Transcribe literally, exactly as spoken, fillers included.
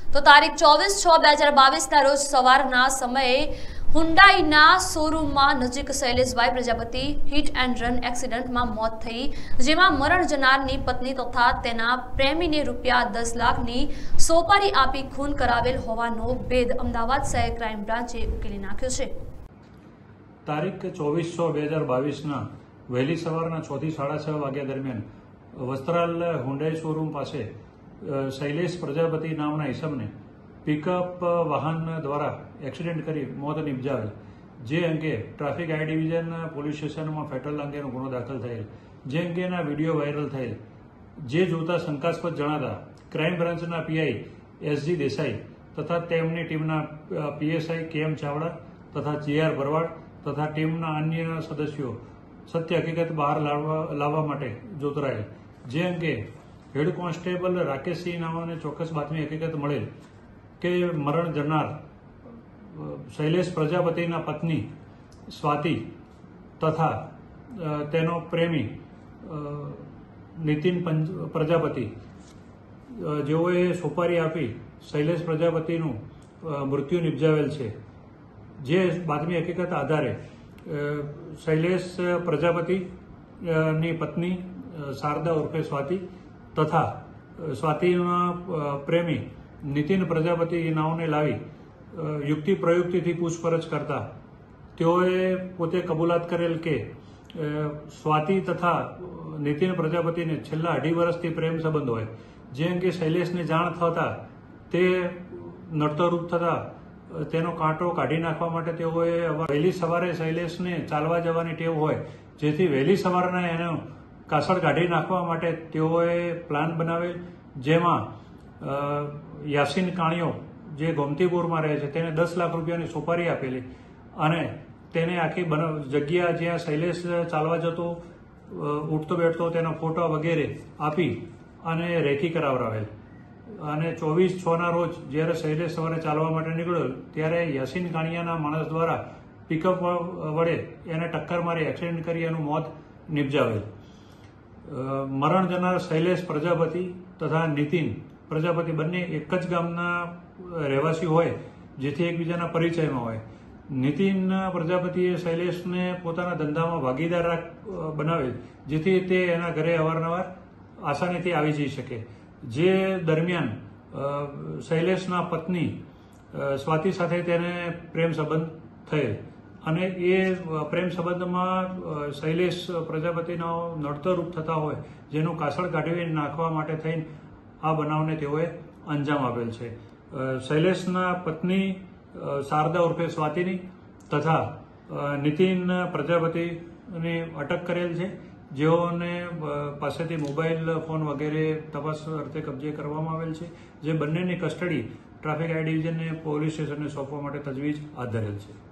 તો તારીખ ચોવીસ છ બે હજાર બાવીસના રોજ સવારના સમયે હુન્ડાઈના શોરૂમમાં નજીક Shaileshbhai Prajapati hit and run એક્સિડન્ટમાં મોત થઈ, જેમાં મરણ જનારની પત્ની તથા તેના પ્રેમીને રૂપિયા દસ લાખની સોપારી આપી ખૂન કરાવેલ હોવાનો ભેદ અમદાવાદ શહેર ક્રાઇમ બ્રાન્ચે ઉકેલી નાખ્યો છે। તારીખ ચોવીસ છ બે હજાર બાવીસના વહેલી સવારના છ થી સાડા છ વાગ્યા દરમિયાન વસ્ત્રાલ હુન્ડાઈ શોરૂમ પાસે શૈલેષ પ્રજાપતિ નામના ઈસમને પિકઅપ વાહન દ્વારા એક્સિડન્ટ કરી મોત નિપજાવેલ, જે અંગે ટ્રાફિક આઈ ડિવિઝન પોલીસ સ્ટેશનમાં ફેટલ અંગેનો ગુનો દાખલ થયેલ, જે અંગેના વિડીયો વાયરલ થયેલ, જે જોતા શંકાસ્પદ જણાતા ક્રાઇમ બ્રાન્ચના પીઆઈ એસ જી દેસાઈ તથા તેમની ટીમના પીએસઆઈ કે એમ ચાવડા તથા જી આર ભરવાડ તથા ટીમના અન્ય સદસ્યો સત્ય હકીકત બહાર લાવવા લાવવા માટે જોતરાયેલ, જે અંગે હેડ કોન્સ્ટેબલ રાકેશસિંહ નામને ચોક્કસ બાતમી હકીકત મળેલ કે મરણ જનાર શૈલેષ પ્રજાપતિના પત્ની સ્વાતિ તથા તેનો પ્રેમી નીતિન પ્રજાપતિ જેઓએ સોપારી આપી શૈલેષ પ્રજાપતિનું મૃત્યુ નિપજાવેલ છે, જે બાતમી હકીકત આધારે શૈલેષ પ્રજાપતિની પત્ની શારદા ઉર્ફે સ્વાતિ તથા સ્વાતિના પ્રેમી નીતિન પ્રજાપતિ નાવને લાવી યુક્તિ પ્રયુક્તિથી પૂછપરછ કરતા તેઓએ પોતે કબૂલાત કરેલ કે સ્વાતિ તથા નીતિન પ્રજાપતિને છેલ્લા અઢી વર્ષથી પ્રેમ સંબંધ હોય, જે અંગે શૈલેષને જાણ થતા તે નડતરરૂપ થતા તેનો કાંટો કાઢી નાખવા માટે તેઓએ વહેલી સવારે શૈલેષને ચાલવા જવાની ટેવ હોય, જેથી વહેલી સવારના એનો કાસળ કાઢી નાખવા માટે તેઓએ પ્લાન બનાવેલ, જેમાં યાસીન કાણીઓ જે ગોમતીપુરમાં રહે છે તેને દસ લાખ રૂપિયાની સોપારી આપેલી અને તેને આખી જગ્યા જ્યાં શૈલેષ ચાલવા જતો ઉઠતો બેઠતો તેનો ફોટો વગેરે આપી અને રેકી કરાવરાવેલ અને ચોવીસ છ ના રોજ જ્યારે શૈલેષ સવારે ચાલવા માટે નીકળ્યો ત્યારે યાસીન કાણિયાના માણસ દ્વારા પિકઅપ વડે એને ટક્કર મારી એક્સિડન્ટ કરી એનું મોત નિપજાવેલ। મરણ જનાર શૈલેષ પ્રજાપતિ તથા નીતિન પ્રજાપતિ બંને એક જ ગામના રહેવાસી હોય, જેથી એકબીજાના પરિચયમાં હોય। નીતિન પ્રજાપતિએ શૈલેષને પોતાના ધંધામાં ભાગીદાર બનાવેલ, જેથી તે એના ઘરે અવારનવાર આસાનીથી આવી જઈ શકે, જે દરમિયાન શૈલેષના પત્ની સ્વાતિ સાથે તેને પ્રેમ સંબંધ થયેલ અને એ પ્રેમ સંબંધમાં શૈલેષ પ્રજાપતિનો નડતરરૂપ થતા હોય, જેનું કાસળ કાઢી નાખવા માટે થઈને આ બનાવને તેઓએ અંજામ આપેલ છે। શૈલેષના પત્ની શારદા ઉર્ફે સ્વાતિની તથા નીતિન પ્રજાપતિની અટક કરેલ છે, જેઓને પાસેથી મોબાઈલ ફોન વગેરે તપાસ અર્થે કબજે કરવામાં આવેલ છે, જે બંનેની કસ્ટડી ટ્રાફિક આઈ ડિવિઝનને પોલીસ સ્ટેશનને સોંપવા માટે તજવીજ હાથ ધરેલ છે।